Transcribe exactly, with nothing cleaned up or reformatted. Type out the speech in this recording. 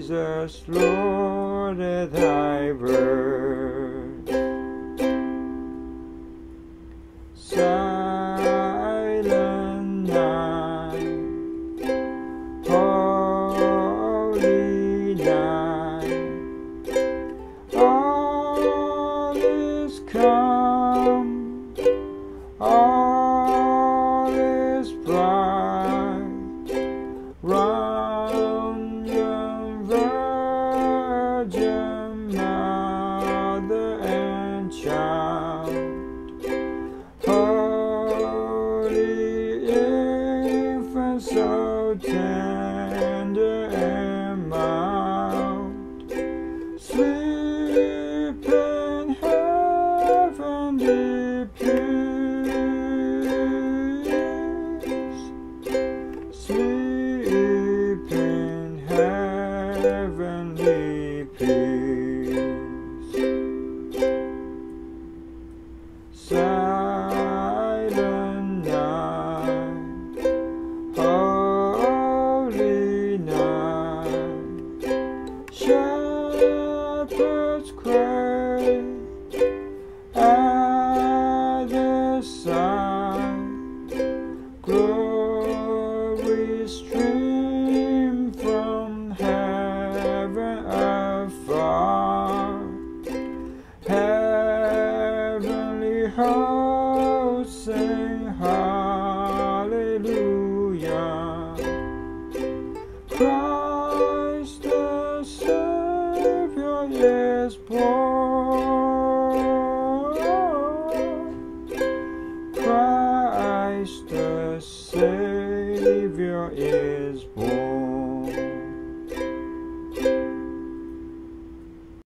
Jesus, Lord, that I heard. Silent night, holy night, all is calm, all is bright, round your Virgin Mother and Child. Holy infant, so tender and mild, sleep in heavenly peace, sleep in heavenly peace. Silent night, holy night, shepherds cry at the sight, glory stream from heaven afar, heavenly hosts sing hallelujah. Christ the Savior is born. Christ the Savior is born.